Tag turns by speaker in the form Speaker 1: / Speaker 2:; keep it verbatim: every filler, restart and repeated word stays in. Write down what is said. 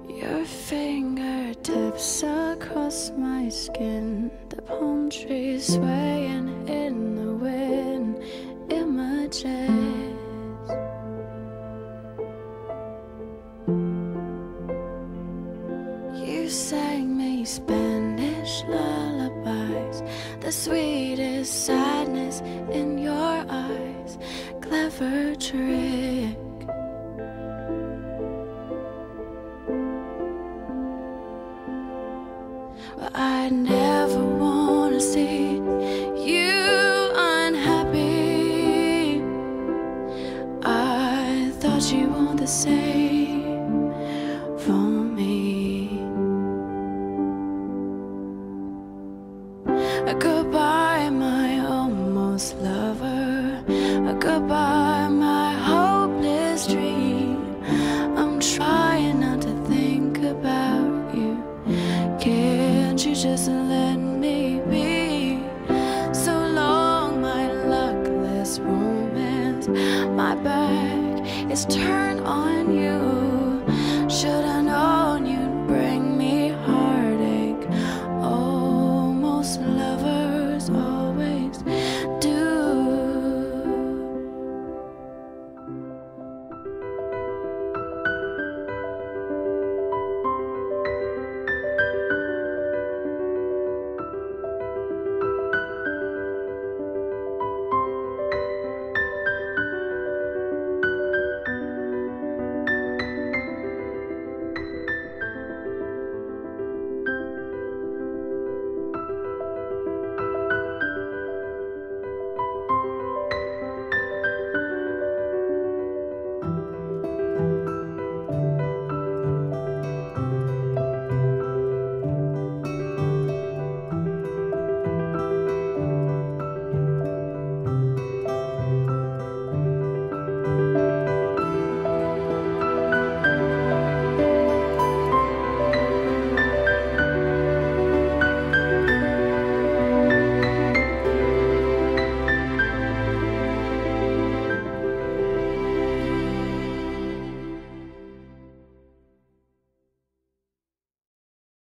Speaker 1: Your fingertips across my skin, the palm trees swaying in the wind. Images you sang me Spanish lullabies, the sweetest sadness in your eyes. Clever trick. But I never wanna see you unhappy. I thought you want the same for me. Goodbye, my almost lover. Goodbye, my hopeless dream. I'm trying not to think about you. Can't you just let me be? So long, my luckless romance. My back is turned.